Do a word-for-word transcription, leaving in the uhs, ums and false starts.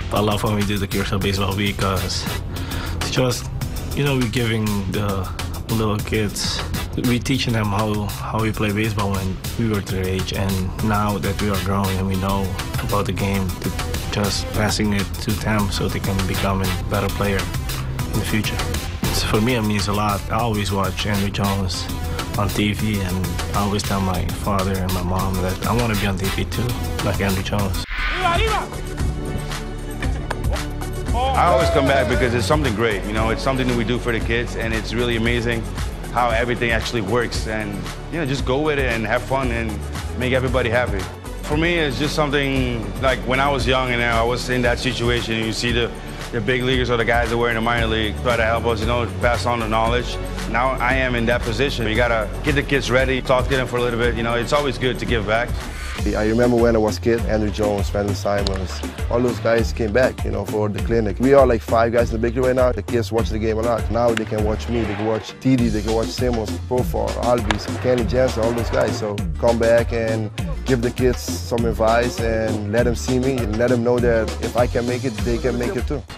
I love when we do the Curaçao Baseball because it's just, you know, we're giving the little kids, we're teaching them how, how we play baseball when we were their age, and now that we are growing and we know about the game, to just passing it to them so they can become a better player in the future. So for me, it means a lot. I always watch Andrew Jones on T V, and I always tell my father and my mom that I want to be on T V too, like Andrew Jones. I always come back because it's something great, you know, it's something that we do for the kids, and it's really amazing how everything actually works, and, you know, just go with it and have fun and make everybody happy. For me, it's just something like when I was young and I was in that situation, and you see the, the big leaguers or the guys that were in the minor league try to help us, you know, pass on the knowledge. Now I am in that position. You gotta get the kids ready, talk to them for a little bit, you know, it's always good to give back. I remember when I was a kid, Andrew Jones, SIMMONS, all those guys came back, you know, for the clinic. We are like five guys in the big league right now. The kids watch the game a lot. Now they can watch me, they can watch D I D I, they can watch SIMMONS, PROFAR, OZZI, Kenny Jensen, all those guys. So come back and give the kids some advice and let them see me and let them know that if I can make it, they can make it too.